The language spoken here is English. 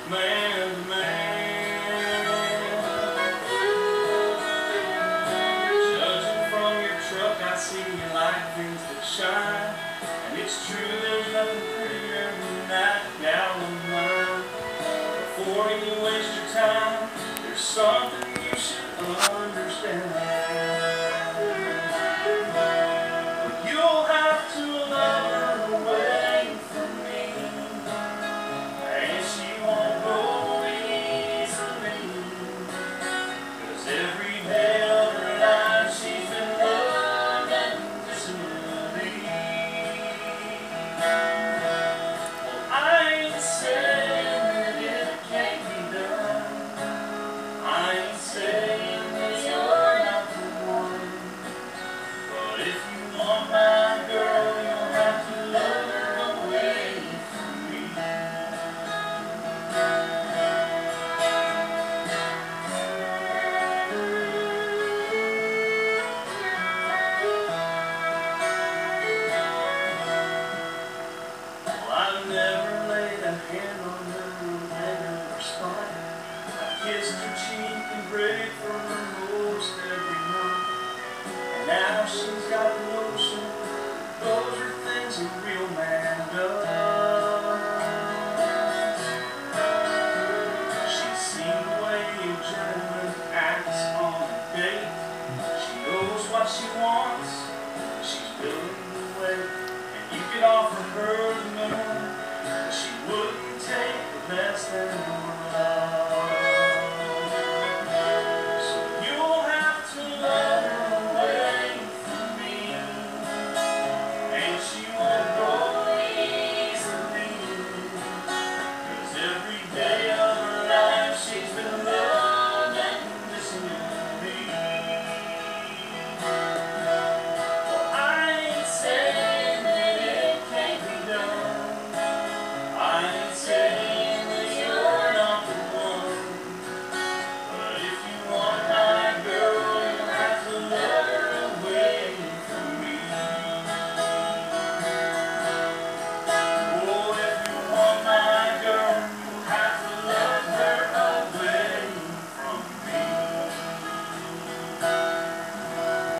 man to man. Judging from your truck, I see you like things that shine, and it's true there's nothing prettier than that gal of mine. Before you waste your time, there's something you should understand. You'll have to love her away from me, and she won't go easily, 'cause every day of her life she's been loving disability. Well, I ain't saying that it can't be done. I ain't saying that you're not the one. But if you want my girl, you'll have to love her away from me. Well, I've never laid a hand on her regular spine. I kissed her cheek and prayed for her most every night. And now she's got the notion those are things a real man does. She's seen the way a gentleman acts on a date. She knows what she wants, she's willing to wait. And you could offer her the moon, but she wouldn't take less than a